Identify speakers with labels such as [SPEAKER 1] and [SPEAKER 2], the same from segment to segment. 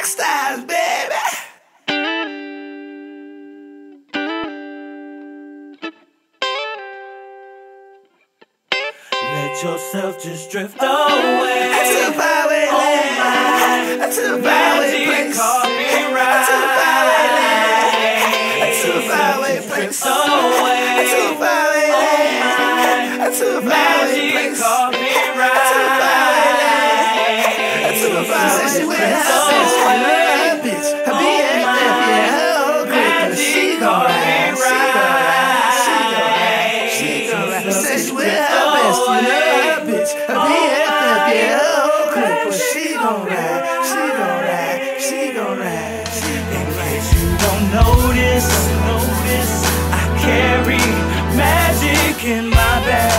[SPEAKER 1] backstage, baby. Let yourself just drift away. To the faraway land. To the faraway place. To the faraway land. To the faraway place. To the faraway land. To the faraway place. To the faraway land. To the faraway place. Bitch, I be at that whole quick. She gon' ride. She gon' ride. Say she with her best, you know, bitch. I be at that whole quick. But she gon' ride. She gon' ride. She gon' ride. In case you don't notice, I carry magic in my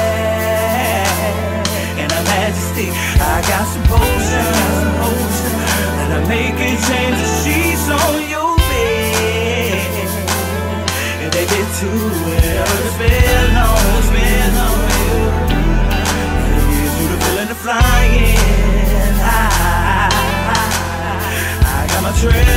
[SPEAKER 1] bag. And a majesty, I got some potions. And I make it change the sheets on your bed. If they get too well, spell on you. And it gives you the feeling of flying high. I got my trail.